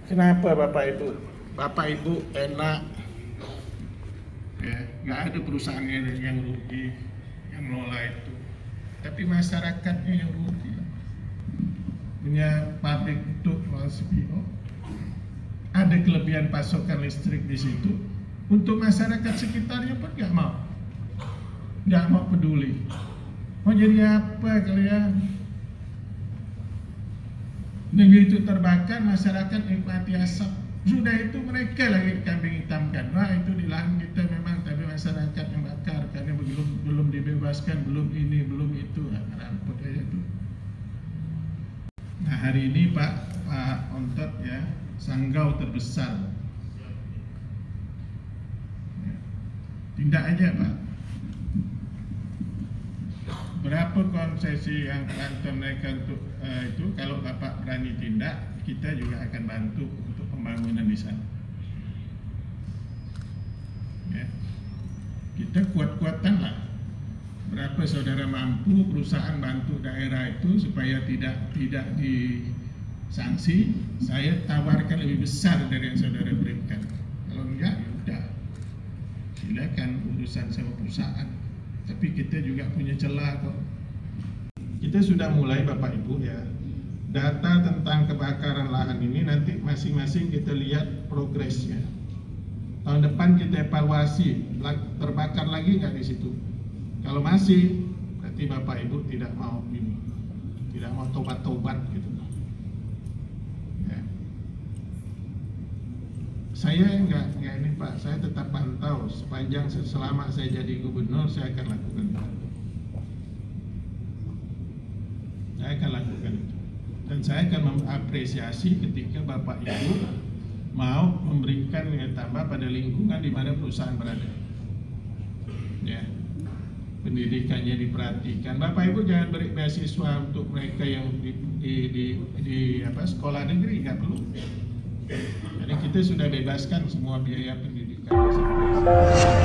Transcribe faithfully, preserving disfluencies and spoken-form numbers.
Kenapa Bapak Ibu? Bapak Ibu enak, ya, nggak ada perusahaan yang rugi yang mengelola itu, tapi masyarakatnya yang rugi. Punya pabrik untuk C P O, ada kelebihan pasokan listrik di situ, untuk masyarakat sekitarnya pun nggak mau, nggak mau peduli. Mau jadi apa kalian? Negeri itu terbakar, masyarakat nikmati asap. Sudah itu mereka lagi kambing hitamkan. Wah, itu di lahan kita memang, tapi masyarakat yang bakar karena belum belum dibebaskan, belum ini, belum itu. Ramput aja tuh. Nah, hari ini Pak Pak Ontot ya, Sanggau terbesar. Tindak aja Pak. Berapa konsesi yang kantor mereka untuk uh, itu, kalau Bapak berani tindak, kita juga akan bantu untuk pembangunan di sana. Ya. Kita kuat-kuatan lah. Berapa saudara mampu, perusahaan bantu daerah itu supaya tidak tidak disanksi, saya tawarkan lebih besar dari yang saudara berikan. Kalau enggak, ya udah. Silakan urusan sama perusahaan. Tapi kita juga punya celah kok. Kita sudah mulai Bapak Ibu ya, data tentang kebakaran lahan ini nanti masing-masing kita lihat progresnya. Tahun depan kita evaluasi, terbakar lagi nggak di situ. Kalau masih, berarti Bapak Ibu tidak mau ini, tidak mau tobat-tobat gitu. Ya. Saya enggak, enggak ini Pak, saya tetap pantau sepanjang selama saya jadi gubernur, saya akan lakukan itu. Saya akan lakukan itu. Dan saya akan mengapresiasi ketika Bapak Ibu mau memberikan nilai tambah pada lingkungan di mana perusahaan berada. Ya. Pendidikannya diperhatikan. Bapak Ibu jangan beri beasiswa untuk mereka yang di di di, di apa sekolah negeri, nggak perlu. Jadi kita sudah bebaskan semua biaya pendidikan.